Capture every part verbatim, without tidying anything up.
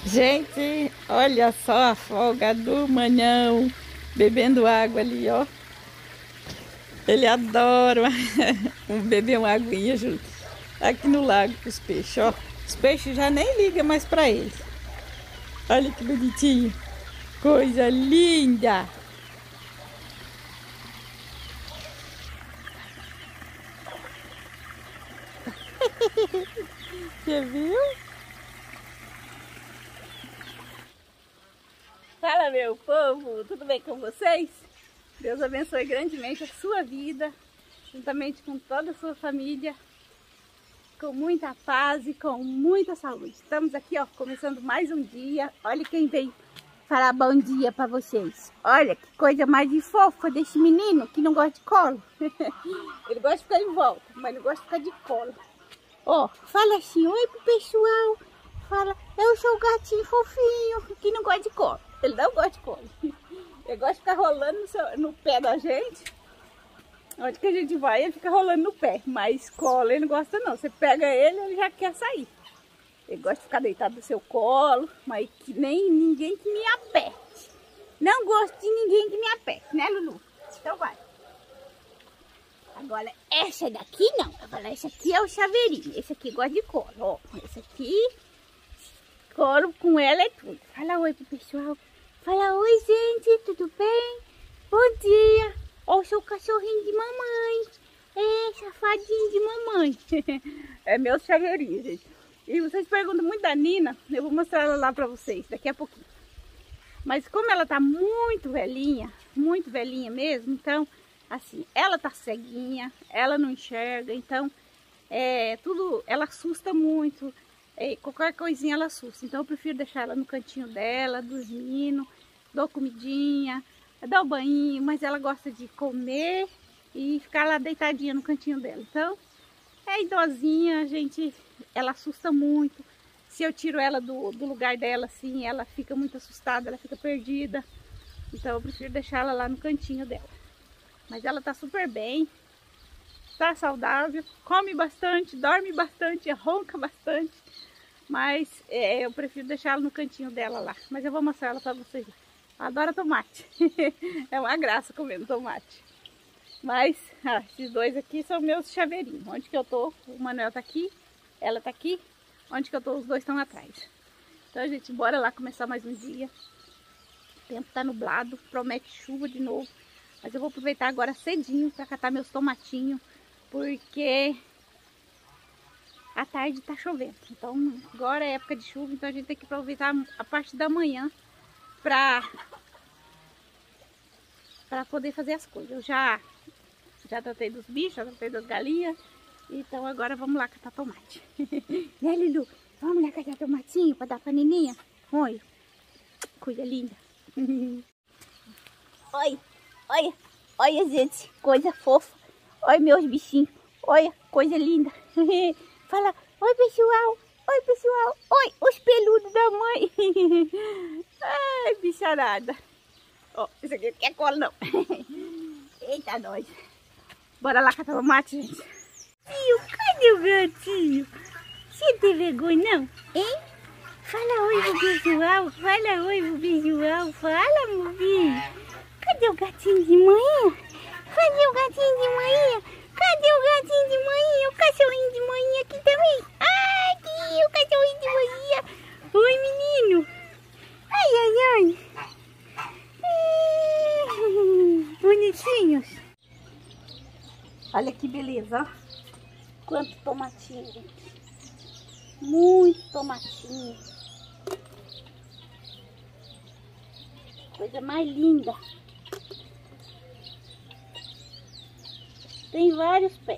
Gente, olha só a folga do Manhão bebendo água ali, ó. Ele adora beber uma aguinha junto. Aqui no lago com os peixes, ó. Os peixes já nem ligam mais pra ele. Olha que bonitinho. Coisa linda. Você viu? Fala, meu povo, tudo bem com vocês? Deus abençoe grandemente a sua vida, juntamente com toda a sua família, com muita paz e com muita saúde. Estamos aqui, ó, começando mais um dia. Olha quem veio falar bom dia para vocês. Olha que coisa mais de fofa desse menino que não gosta de colo. Ele gosta de ficar em volta, mas não gosta de ficar de colo. Ó, fala assim, oi pro pessoal. Fala, eu sou o gatinho fofinho que não gosta de colo. Ele não gosta de colo. Ele gosta de ficar rolando no, seu, no pé da gente. Onde que a gente vai, ele fica rolando no pé. Mas colo ele não gosta não. Você pega ele, ele já quer sair. Ele gosta de ficar deitado no seu colo, mas que nem ninguém que me aperte. Não gosto de ninguém que me aperte, né, Lulu? Então vai. Agora, essa daqui não. Agora, esse aqui é o chaveirinho. Esse aqui gosta de colo, ó. Esse aqui, colo com ela é tudo. Fala oi pro pessoal. Fala oi, gente, tudo bem? Bom dia. Ó, o seu cachorrinho de mamãe. É, safadinho de mamãe. É meu chaveirinho, gente. E vocês perguntam muito da Nina. Eu vou mostrar ela lá pra vocês daqui a pouquinho. Mas como ela tá muito velhinha, muito velhinha mesmo, então... Assim, ela tá ceguinha, ela não enxerga, então é, tudo, ela assusta muito, é, qualquer coisinha ela assusta. Então eu prefiro deixar ela no cantinho dela, dormindo, dou comidinha, dou banho, mas ela gosta de comer e ficar lá deitadinha no cantinho dela. Então é idosinha, a gente, ela assusta muito. Se eu tiro ela do, do lugar dela, assim, ela fica muito assustada, ela fica perdida. Então eu prefiro deixar ela lá no cantinho dela. Mas ela tá super bem, tá saudável, come bastante, dorme bastante, ronca bastante. Mas é, eu prefiro deixar ela no cantinho dela lá. Mas eu vou mostrar ela pra vocês. Ela adora tomate. É uma graça comendo tomate. Mas ah, esses dois aqui são meus chaveirinhos. Onde que eu tô, o Manuel tá aqui, ela tá aqui. Onde que eu tô, os dois estão atrás. Então, gente, bora lá começar mais um dia. O tempo tá nublado, promete chuva de novo. Mas eu vou aproveitar agora cedinho para catar meus tomatinhos, porque à tarde tá chovendo. Então agora é época de chuva, então a gente tem que aproveitar a parte da manhã para para poder fazer as coisas. Eu já já tratei dos bichos, já tratei das galinhas, então agora vamos lá catar tomate. Né, Lilu? Vamos lá catar tomatinho para dar pra neninha? Olha, coisa linda. Oi. Olha, olha, gente, coisa fofa. Olha meus bichinhos. Olha, coisa linda. Fala, oi, pessoal. Oi, pessoal. Oi, os peludos da mãe. Ai, bicharada. Ó, isso aqui não quer cola, não. Eita, nós. Bora lá catar tomate, gente. Tio, cadê o gatinho? Você tem vergonha, não? Hein? Fala oi pro pessoal. Fala oi pro pessoal. Fala, meu filho. Cadê o gatinho de manhã? Cadê o gatinho de manhã? Cadê o gatinho de manhã? O cachorrinho de manhã aqui também. Ai, aqui o cachorrinho de manhã. Oi, menino. Ai, ai, ai. Hum, bonitinhos. Olha que beleza, ó. Quanto tomatinho, gente. Muito tomatinho. Coisa mais linda. Tem vários pés.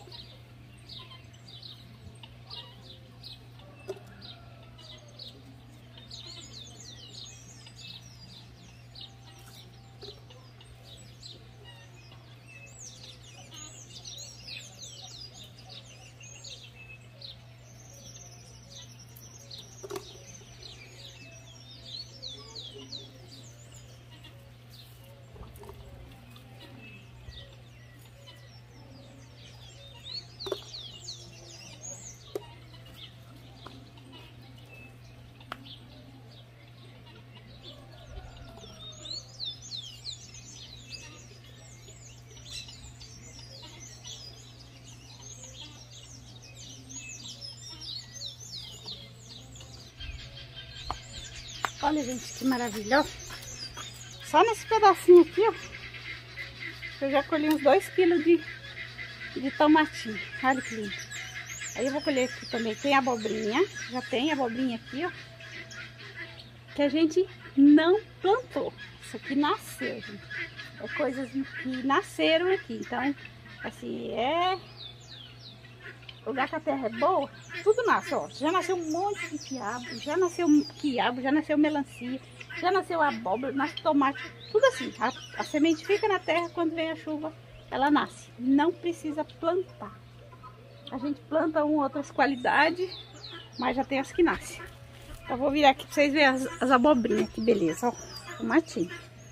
Olha, gente, que maravilha, ó. Só nesse pedacinho aqui, ó, eu já colhi uns dois quilos de, de tomatinho. Olha que lindo. Aí eu vou colher aqui também. Tem abobrinha. Já tem abobrinha aqui, ó. Que a gente não plantou. Isso aqui nasceu, gente. É coisas que nasceram aqui. Então, assim, é... lugar que a terra é boa, tudo nasce, ó. Já nasceu um monte de quiabo, já nasceu quiabo, já nasceu melancia, já nasceu abóbora, nasce tomate, tudo assim. A, a semente fica na terra, quando vem a chuva, ela nasce. Não precisa plantar. A gente planta uma outras qualidades, mas já tem as que nascem. Eu vou virar aqui pra vocês verem as, as abobrinhas, que beleza, ó. Tomatinho.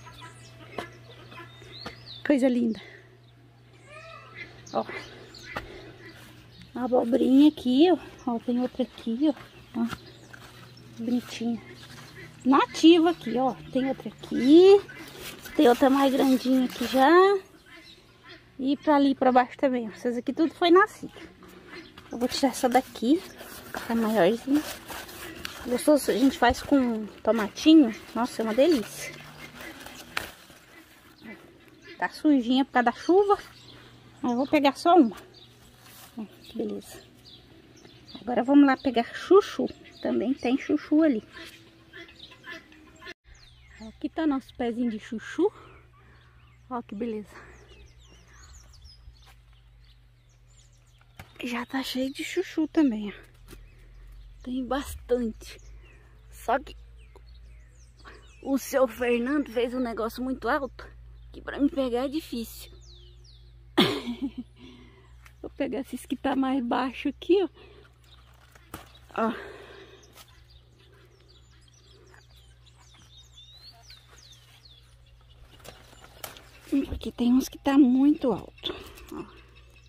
Coisa linda. Ó. A abobrinha aqui, ó. Ó, tem outra aqui, ó. Ó. Bonitinha. Nativa aqui, ó. Tem outra aqui. Tem outra mais grandinha aqui já. E pra ali, pra baixo também, ó. Essas aqui tudo foi nascido. Eu vou tirar essa daqui, que é maiorzinha. Gostoso, a gente faz com tomatinho. Nossa, é uma delícia. Tá sujinha por causa da chuva. Mas eu vou pegar só uma. Que beleza. Agora vamos lá pegar chuchu. Também tem chuchu ali. Aqui tá nosso pezinho de chuchu. Ó que beleza. Já tá cheio de chuchu também, ó. Tem bastante. Só que o seu Fernando fez um negócio muito alto, que pra me pegar é difícil. Vou pegar esses que tá mais baixo aqui, ó. Ó. Aqui tem uns que tá muito alto. Ó.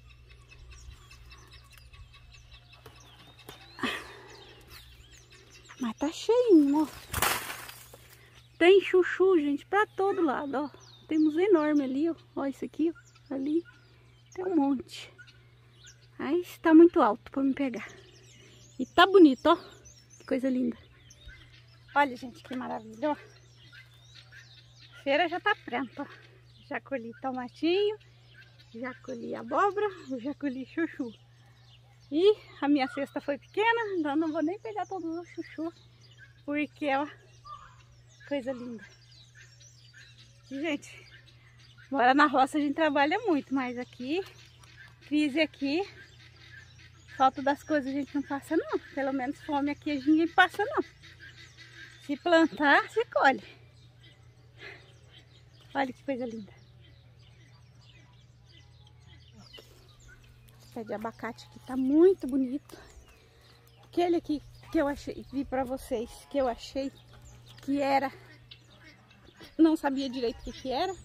Mas tá cheinho, ó. Tem chuchu, gente, pra todo lado, ó. Temos enorme ali, ó. Ó, isso aqui, ó. Ali. Tem um monte. Aí tá muito alto pra me pegar. E tá bonito, ó. Que coisa linda. Olha, gente, que maravilha, ó. A feira já tá pronta, ó. Já colhi tomatinho. Já colhi abóbora. Já colhi chuchu. E a minha cesta foi pequena, então não vou nem pegar todos os chuchu, porque ó, coisa linda. E, gente, mora na roça a gente trabalha muito, mas aqui, crise aqui, falta das coisas a gente não passa não. Pelo menos fome aqui a gente não passa não. Se plantar, se colhe. Olha que coisa linda. Pé de abacate aqui tá muito bonito. Aquele aqui que eu achei, vi pra vocês, que eu achei que era, não sabia direito o que que era,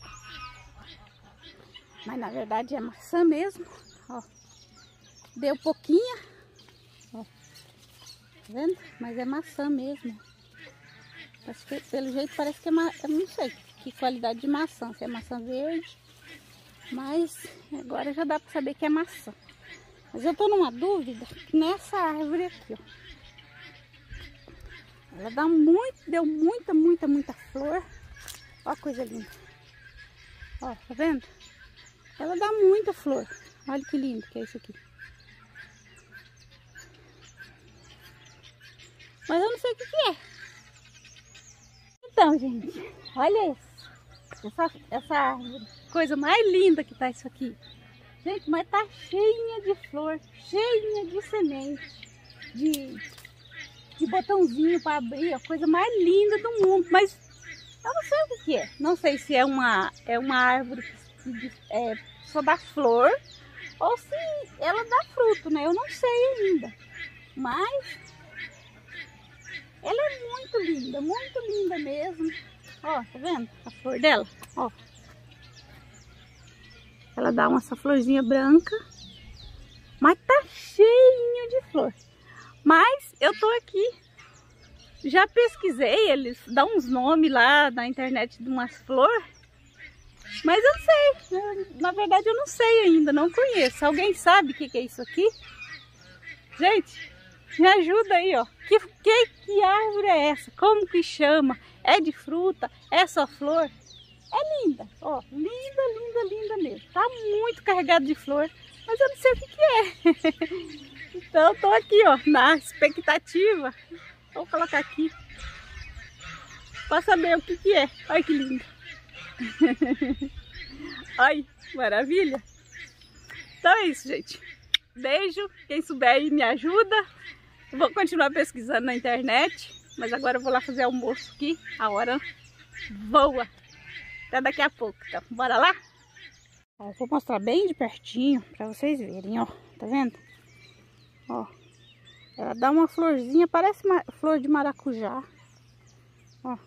mas na verdade é maçã mesmo, ó. Deu pouquinha, ó. Tá vendo? Mas é maçã mesmo. Acho que, pelo jeito parece que é, ma... eu não sei que qualidade de maçã, se é maçã verde. Mas agora já dá para saber que é maçã. Mas eu tô numa dúvida nessa árvore aqui, ó. Ela dá muito, deu muita, muita, muita flor. Ó a coisa linda. Ó, tá vendo? Ela dá muita flor. Olha que lindo que é isso aqui. Mas eu não sei o que que é. Então, gente, olha isso. Essa, essa árvore, coisa mais linda que tá isso aqui. Gente, mas tá cheinha de flor, cheinha de semente, de, de botãozinho para abrir, a coisa mais linda do mundo. Mas eu não sei o que que é. Não sei se é uma, é uma árvore que é, só dá flor ou se ela dá fruto, né? Eu não sei ainda. Mas ela é muito linda, muito linda mesmo. Ó, tá vendo a flor dela? Ó. Ela dá uma essa florzinha branca. Mas tá cheinha de flor. Mas eu tô aqui. Já pesquisei, eles dão uns nomes lá na internet de umas flores. Mas eu não sei. Na verdade eu não sei ainda, não conheço. Alguém sabe o que que é isso aqui? Gente, me ajuda aí, ó. Que, que, que árvore é essa? Como que chama? É de fruta? É só flor? É linda, ó, linda, linda, linda mesmo. Tá muito carregado de flor, mas eu não sei o que que é. Então eu tô aqui, ó, na expectativa. Vou colocar aqui para saber o que que é. Olha que lindo. Olha, maravilha. Então é isso, gente. Beijo. Quem souber aí me ajuda. Eu vou continuar pesquisando na internet. Mas agora eu vou lá fazer almoço aqui. A hora voa. Até daqui a pouco. Então, bora lá? Ó, vou mostrar bem de pertinho para vocês verem, ó. Tá vendo? Ó. Ela dá uma florzinha, parece uma flor de maracujá. Ó.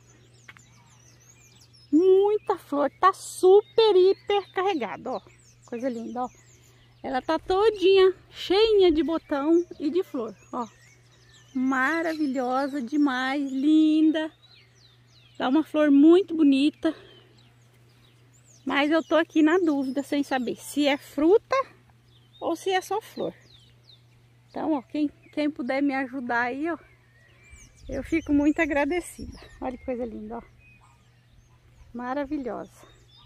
Muita flor. Tá super, hiper carregada, ó. Coisa linda, ó. Ela tá todinha cheinha de botão e de flor, ó. Maravilhosa demais, linda. Dá uma flor muito bonita. Mas eu tô aqui na dúvida, sem saber se é fruta ou se é só flor. Então, ó, quem, quem puder me ajudar aí, ó, eu fico muito agradecida. Olha que coisa linda, ó. Maravilhosa.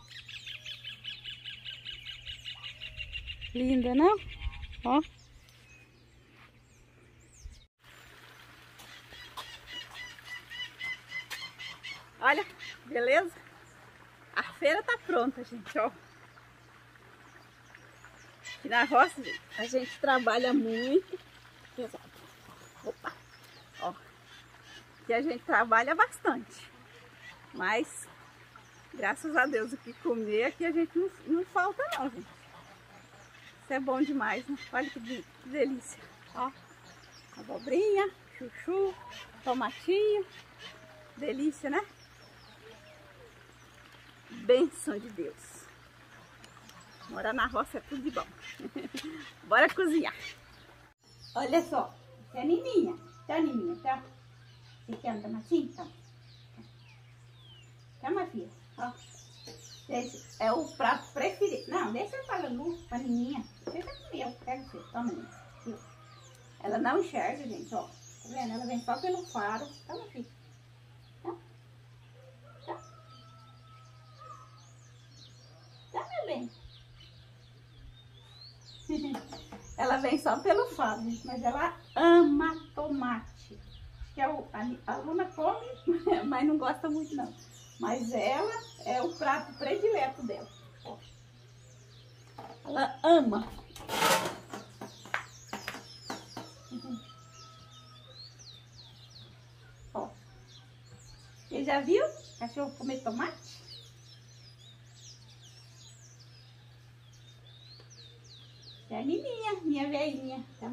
Linda, não? Ó. Olha, beleza? A feira tá pronta, gente, ó. Aqui na roça, gente, a gente trabalha muito. Pesado. Opa. Ó. Aqui a gente trabalha bastante. Mas, graças a Deus, o que comer aqui a gente não, não falta não, gente. Isso é bom demais, né? Olha que, que delícia. Ó, abobrinha, chuchu, tomatinho. Delícia, né? Bênção de Deus. Morar na roça é tudo de bom. Bora cozinhar. Olha só. Isso é Nininha. Tá, Nininha? Tá? Você quer um tomatinho? Tá. Toma, filha. Ó. Esse é o prato preferido. Não, deixa eu falar luz pra Nininha. Deixa comigo. Pega o seu. Toma, Nininha. Ela não enxerga, gente, ó. Tá vendo? Ela vem só pelo faro. Toma, filha. Tá? Tá? Tá, meu bem? Ela vem só pelo faro, gente. Mas ela ama tomate. Acho que a, a, a Luna come, mas não gosta muito, não. Mas ela é o prato predileto dela. Ó. Ela ama. Uhum. Ó. Você já viu cachorro comer tomate? É a Nininha, minha velhinha. Tá?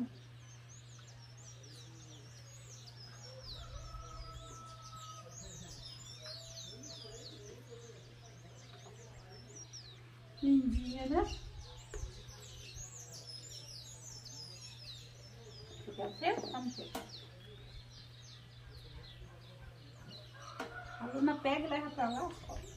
Lindinha, né? Você quer o seu? Vamos ver. A Luna pega e leva pra lá.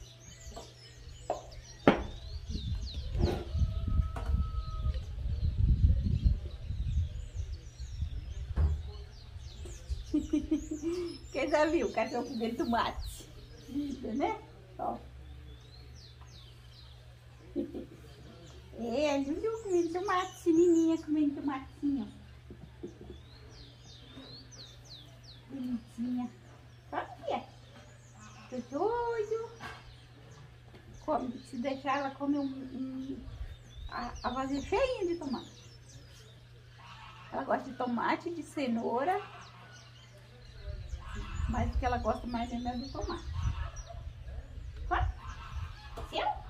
Quem já viu o cachorro comendo tomate? Linda, né? Ó. É, a Juju comendo tomate, Nininha comendo tomatinho. Bonitinha. Sabe o que é? Tô doido. Come, se deixar ela come um, um, a, a vasilha cheinha de tomate. Ela gosta de tomate, de cenoura. Mas o que ela gosta mais é mesmo de tomate. Vai. Seu?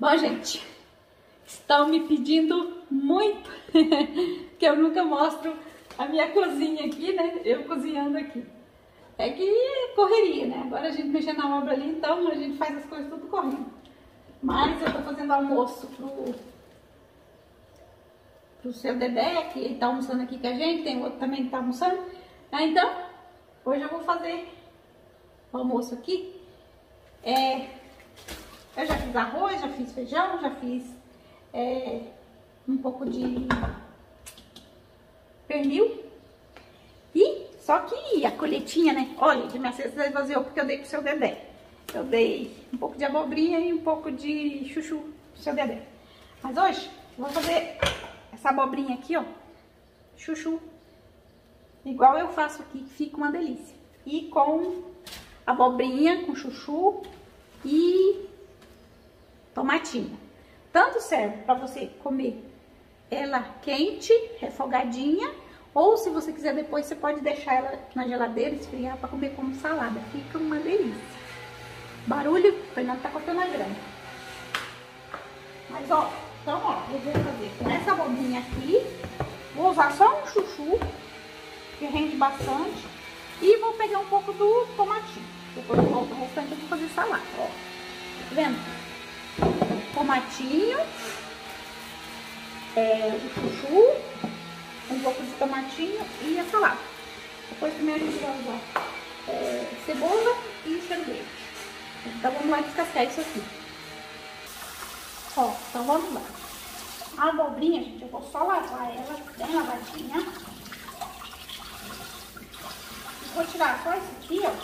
Bom, gente, estão me pedindo muito que eu nunca mostro a minha cozinha aqui, né? Eu cozinhando aqui. É que é correria, né? Agora a gente mexendo na obra ali, então a gente faz as coisas tudo correndo. Mas eu tô fazendo almoço pro, pro seu Dedé, que ele tá almoçando aqui com a gente, tem outro também que tá almoçando. Ah, então, hoje eu vou fazer o almoço aqui. É, eu já fiz arroz, já fiz feijão, já fiz é, um pouco de pernil. E só que a colheitinha, né? Olha, de minha cesta esvaziou porque eu dei pro seu Dedé. Eu dei um pouco de abobrinha e um pouco de chuchu pro seu Dedé. Mas hoje eu vou fazer essa abobrinha aqui, ó, chuchu, igual eu faço aqui, que fica uma delícia. E com abobrinha, com chuchu e tomatinho. Tanto serve para você comer ela quente, refogadinha, ou se você quiser depois, você pode deixar ela na geladeira, esfriar para comer como salada. Fica uma delícia. Barulho, o Fernando tá cortando a grama. Mas ó, então ó, eu vou fazer com essa abobrinha aqui. Vou usar só um chuchu, que rende bastante. E vou pegar um pouco do tomatinho. Depois eu volto o restante eu vou fazer salada, ó. Tá vendo? Tomatinho, é, o chuchu, um pouco de tomatinho e a salada. Depois também a gente vai usar é, cebola e cheiro verde. Então vamos lá descascar isso aqui. Ó, então vamos lá. A abobrinha, gente, eu vou só lavar ela bem lavadinha. Vou tirar só esse aqui, ó.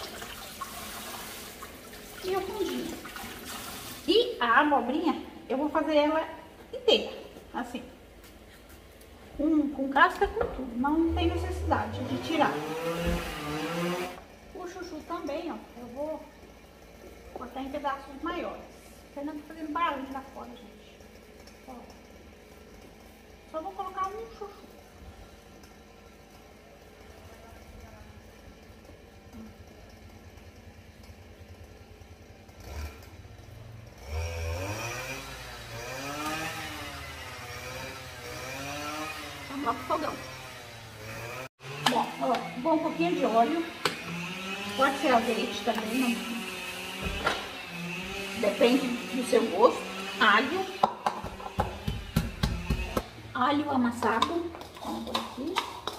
E o fundinho. E a abobrinha, eu vou fazer ela inteira, assim. Com, com casca, com tudo. Não tem necessidade de tirar. O chuchu também, ó. Eu vou cortar em pedaços maiores. O Fernando tá fazendo barulho lá fora, gente. Ó. Só vou colocar um chuchu. Vamos lá pro fogão. Bom, ó, vou um pouquinho de óleo. Pode ser azeite também, não. Depende do seu gosto. Alho. Alho amassado. Vamos por aqui.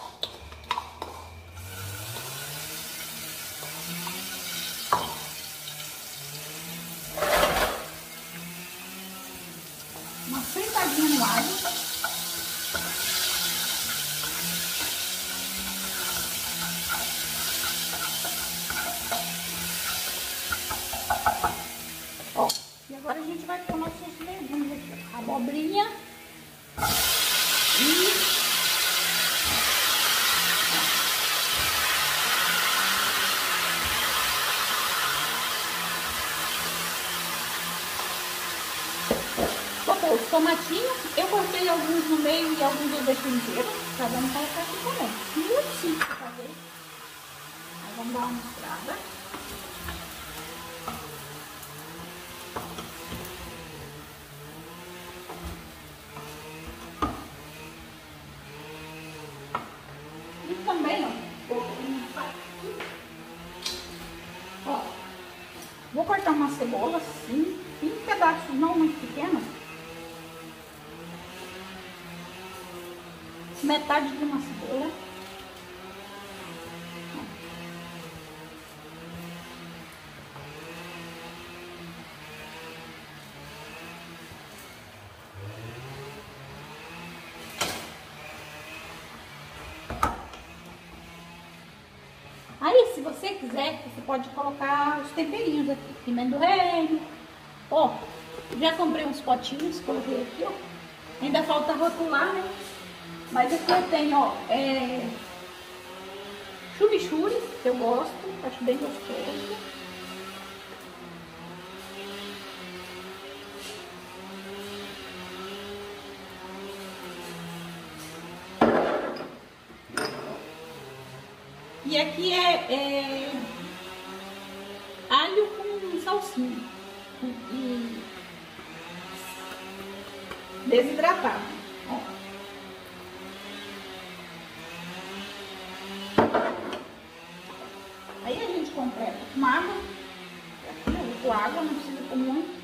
Uma fritadinha no alho. Ó, e agora a gente vai pôr nossos legumes aqui. Abobrinha. E vou pôr os tomatinhos. Eu cortei alguns no meio e alguns eu deixo inteiro, pra não colocar aqui também. Muito simples de fazer. Aí vamos dar uma misturada. E também, ó, ó, vou cortar uma cebola assim, em pedaços não muito pequenos. Metade de uma cebola. Aí, se você quiser, você pode colocar os temperinhos aqui. Pimenta do reino. Ó, já comprei uns potinhos, coloquei aqui, ó. Ainda falta rotular, né? Mas aqui eu tenho, ó, é... chimichurri, que eu gosto, acho bem gostoso. E aqui é, é alho com salsinha e desidratado. Ó. Aí a gente completa com água. Eu uso água, não precisa pôr muito.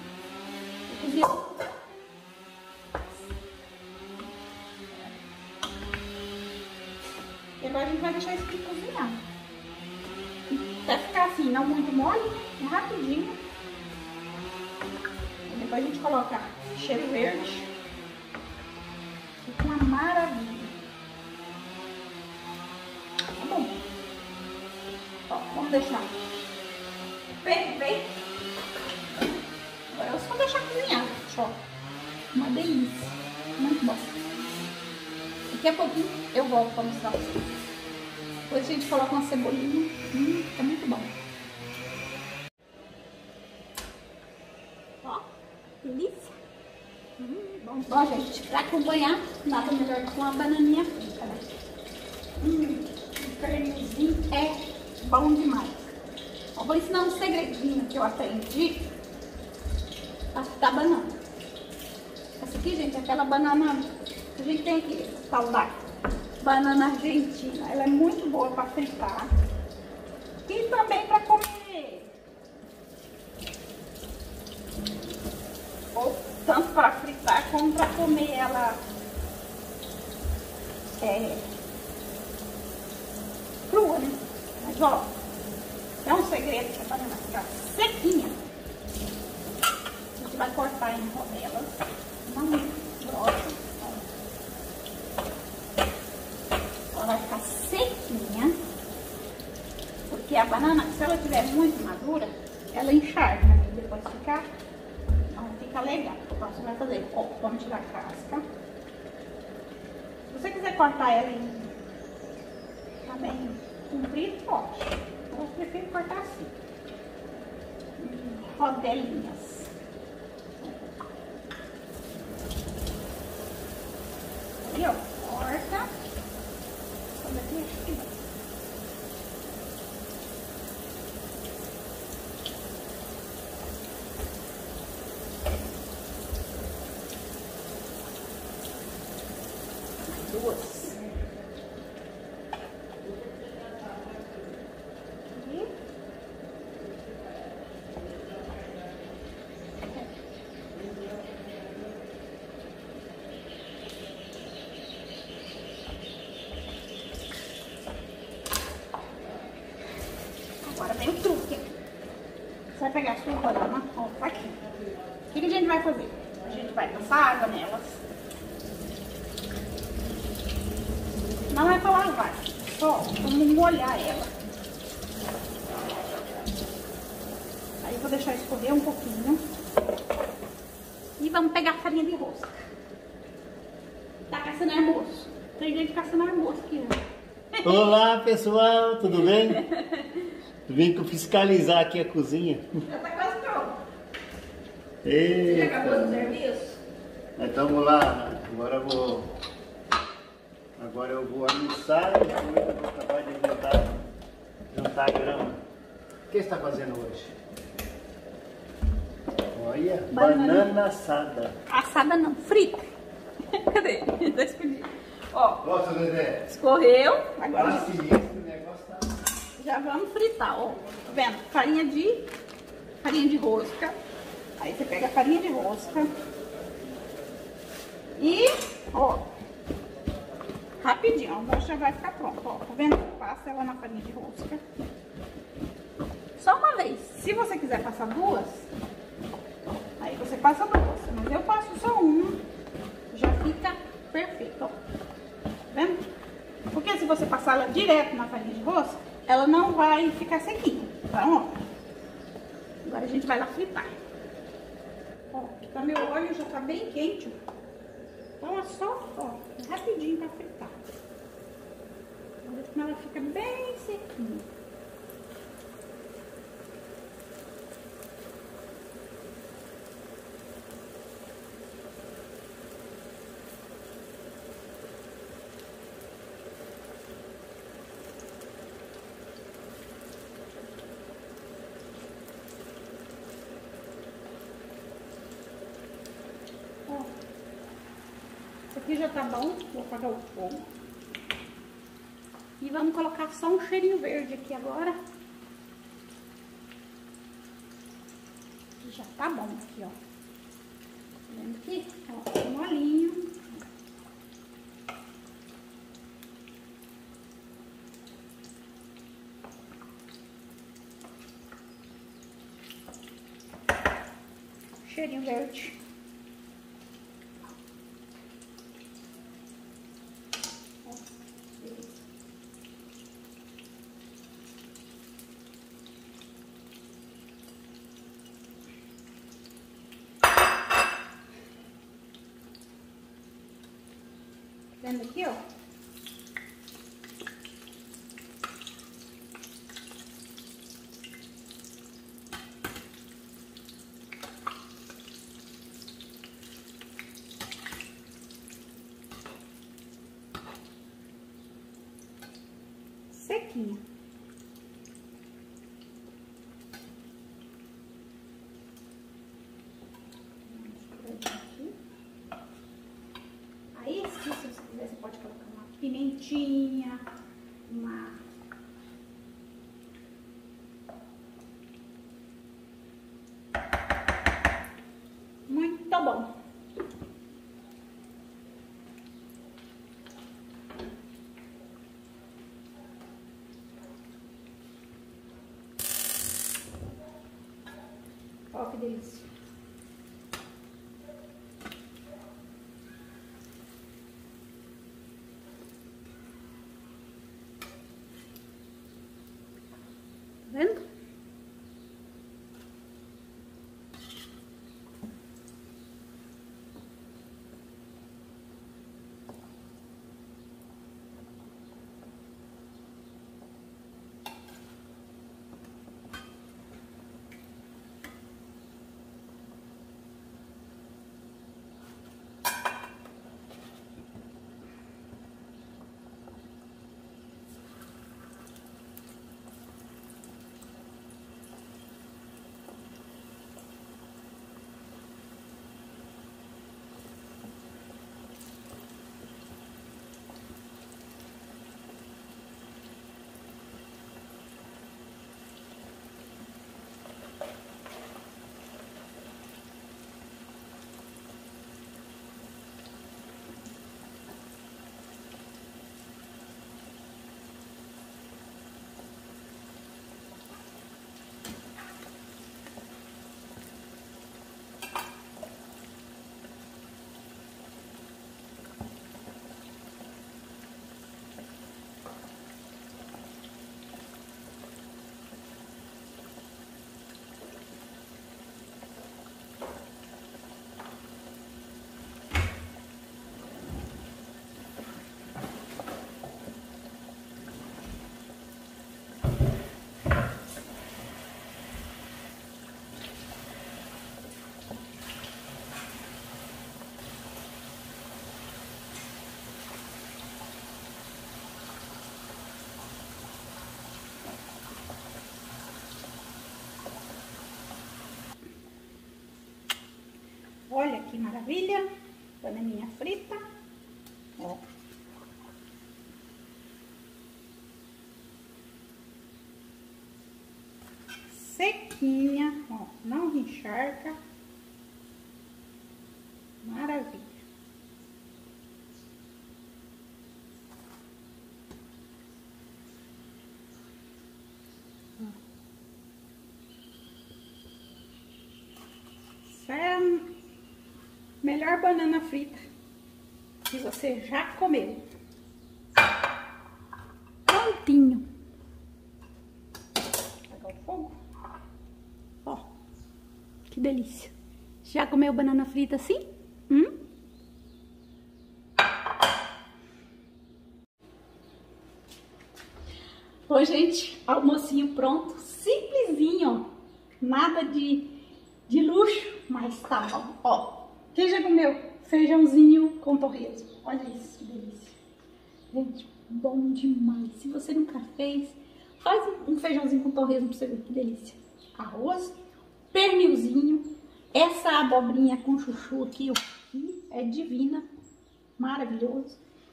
E agora a gente vai deixar isso aqui cozinhar. Até ficar assim, não muito mole, rapidinho. E depois a gente coloca cheiro verde. Fica uma maravilha. Tá bom. Ó, vamos deixar perfeito. Agora é só deixar cozinhar. Ó, uma delícia. Muito bom. Daqui a pouquinho eu volto para mostrar pra vocês. Depois a gente coloca uma cebolinha. Hum, fica muito bom. Ó, delícia. Hum, bom. Ó, gente, pra acompanhar, nada melhor que uma bananinha frita, né? Hum, um cremezinho é bom demais. Ó, vou ensinar um segredinho que eu aprendi pra fritar banana. Essa aqui, gente, é aquela banana que a gente tem aqui, essa tal da banana argentina. Ela é muito boa para fritar e também para comer. Ou tanto para fritar como para comer ela é, crua, né? Mas ó, é um segredo que a banana ficar sequinha. A gente vai cortar em rodelas, não muito grossa. Ela vai ficar sequinha, porque a banana, se ela estiver muito madura, ela encharca, né? E depois fica, não fica legal. Então você vai fazer, ó, vamos tirar a casca. Se você quiser cortar ela em também comprido, pode. Eu prefiro cortar assim, em rodelinhas. Aí, ó, corta. Duas. Agora vem o truque. Você vai pegar a sua banana, ó, tá aqui. O que, que a gente vai fazer? A gente vai passar água nelas. Não é pra lavar, só vamos molhar ela. Aí eu vou deixar escorrer um pouquinho. E vamos pegar a farinha de rosca. Tá caçando almoço. Tem gente caçando almoço aqui, né? Olá pessoal, tudo bem? Vim fiscalizar aqui a cozinha. Já tá quase pronto. Eita. Você já acabou do serviço? Então vamos lá, agora eu vou. Agora eu vou almoçar e depois eu vou acabar de juntar, juntar a grama. O que você está fazendo hoje? Olha, banana, banana assada. Assada não, frita. Cadê? Tá escondido. Ó, Nossa, Dedé. escorreu. Agora Tá sinistro, o negócio tá... já vamos fritar, ó. Tá vendo? Farinha de, farinha de rosca. Aí você pega a farinha de rosca. E, ó, rapidinho, ó, agora já vai ficar pronto, ó. Tá vendo? Passa ela na farinha de rosca. Só uma vez. Se você quiser passar duas, aí você passa duas. Mas eu passo só uma. Já fica perfeito, ó. Tá vendo? Porque se você passar ela direto na farinha de rosca, ela não vai ficar sequinha. Então, ó. Agora a gente vai lá fritar. Ó, tá, meu óleo já tá bem quente, ó. Então é só, ó, rapidinho pra fritar. Olha como ela fica bem sequinha. já tá bom, vou apagar o fogo. E vamos colocar só um cheirinho verde aqui agora. Já tá bom aqui, ó. Tá vendo aqui? Ó, molinho. Cheirinho verde. Vendo aqui, ó. Sequinha. Aí, se você quiser, você pode colocar uma pimentinha, uma... Muito bom. Olha que delícia. Tá vendo? Olha que maravilha, bananinha frita, ó. Sequinha, ó, não encharca, maravilha. Isso é a melhor banana frita que você já comeu. Prontinho. Vou apagar o fogo. Ó, que delícia. Já comeu banana frita assim? Hum? Oi, gente, almocinho pronto, simplesinho, ó. Nada de, de luxo, mas tá bom. Ó, quem já comeu feijãozinho com torresmo? Olha isso, que delícia. Gente, bom demais. Se você nunca fez, faz um feijãozinho com torresmo pra você ver que delícia. Arroz, pernilzinho, essa abobrinha com chuchu aqui, ó, é divina. maravilhoso.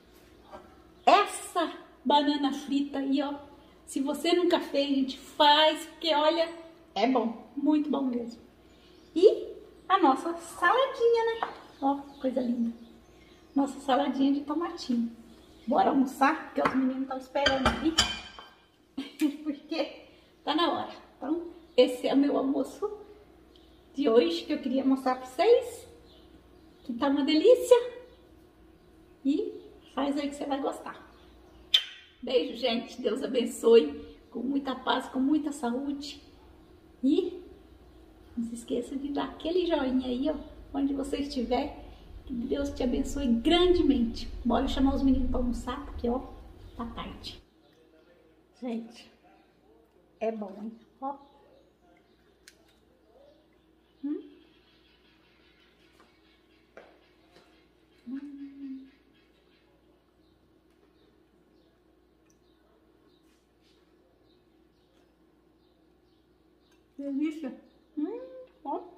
Essa banana frita aí, ó, se você nunca fez, gente, faz, porque olha, é bom, muito bom mesmo. E a nossa saladinha, né? Ó, coisa linda. Nossa saladinha de tomatinho. Bora almoçar, porque os meninos estão esperando ali. Porque tá na hora. Então, esse é o meu almoço de hoje, que eu queria mostrar pra vocês. Que tá uma delícia. E faz aí que você vai gostar. Beijo, gente. Deus abençoe. Com muita paz, com muita saúde. E não se esqueça de dar aquele joinha aí, ó, onde você estiver. Que Deus te abençoe grandemente. Bora chamar os meninos para almoçar, porque, ó, tá tarde. Gente, é bom, hein? Ó. Hum. Hum. Delícia. Hum, ó.